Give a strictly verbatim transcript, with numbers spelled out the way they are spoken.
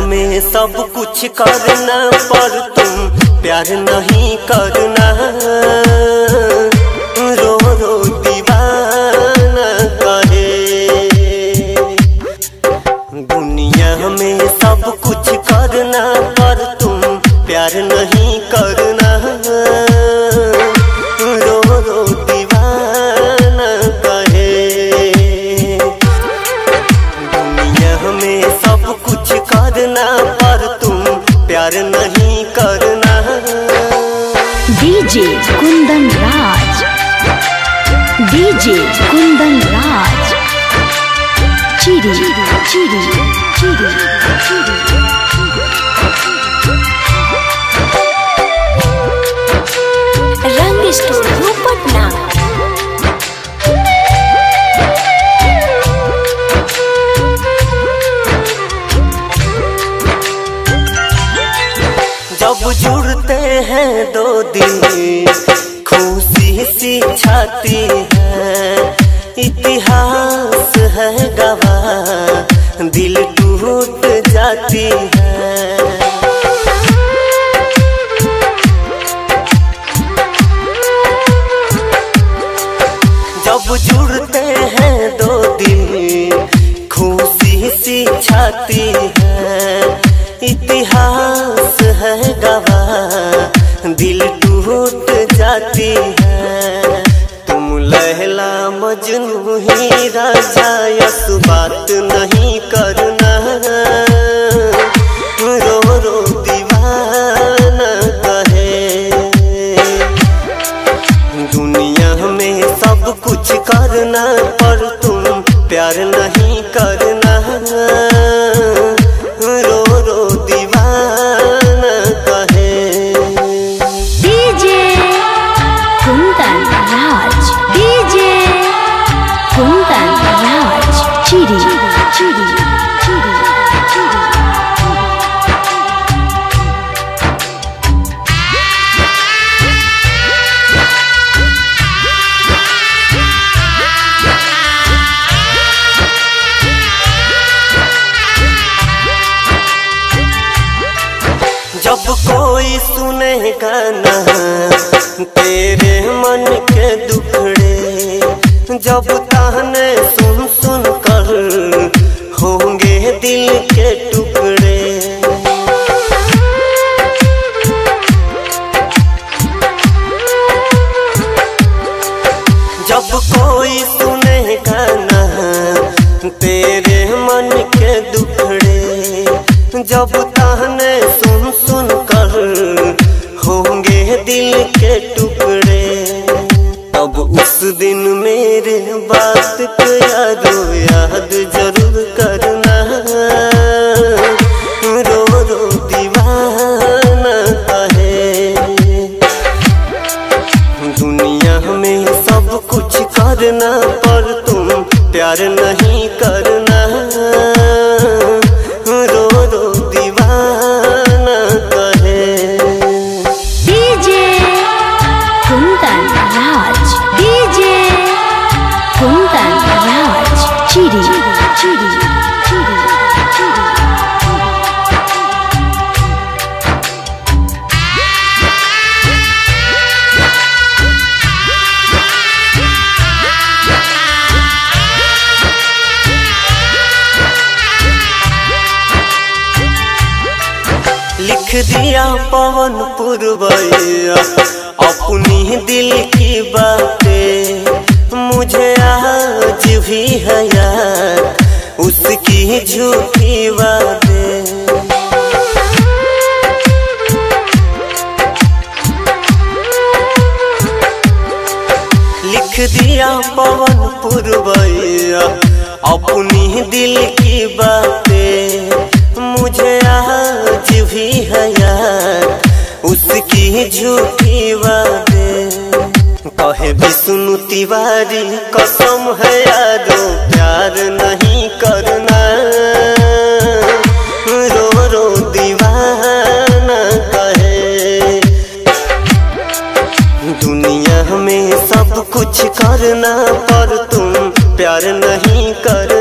में सब कुछ करना पर तुम प्यार नहीं करना। रो रो दीवाना कहे दुनिया में सब कुछ करना पर तुम प्यार नहीं करना। रो रो दीवाना कहे दुनिया में सब कुछ करना पर तुम प्यार नहीं करना। डीजे कुंदन राज, डीजे कुंदन राज, चिरी चिरी चिरी चिरी रंग स्टूडियो पटना। जब जुड़ते हैं दो दिल खुशी सी छाती है, इतिहास है गवाह दिल टूट जाती है। जब जुड़ते हैं दो दिल खुशी सी छाती है, इतिहास है गवाह दिल टूट जाती है। तुम लैला मजनू ही राजा यस बात नहीं करना। रो रो दीवाना कहे दुनिया में सब कुछ करना पर तुम प्यार नहीं करना। रो रो दीवाना कहे डीजे कुंदन राज, डीजे कुंदन राज, चिरी चिरी चिरी चिरी। जब कोई सुनेगा ना तेरे मन के दुखड़े, जब ताने सुन सुन कर होंगे दिल के टुकड़े। जब कोई सुनेगा ना तेरे मन के दुखड़े, जब ताने सुन सुन कर होंगे दिल के टुकड़े। तब उस दिन मेरे बात को यारो याद जरूर करना। रो रो दीवाना कहे दुनिया में सब कुछ करना पर तुम प्यार नहीं करना। रो रो दीवाना कहे डीजे कुंदन राज, डीजे कुंदन राज, चिरी चिरी चिरी चिरी। लिख दिया पवन पुरवैया अपनी दिल की बातें, मुझे आज भी है याद उसकी झूठी बातें। लिख दिया पवन पुरवैया अपनी दिल की बातें, मुझे आज भी है याद उसकी झूठी बातें। कहे विष्णु तिवारी कसम है यारो प्यार नहीं करना। रो रो दीवाना कहे दुनिया में सब कुछ करना पर तुम प्यार नहीं करना।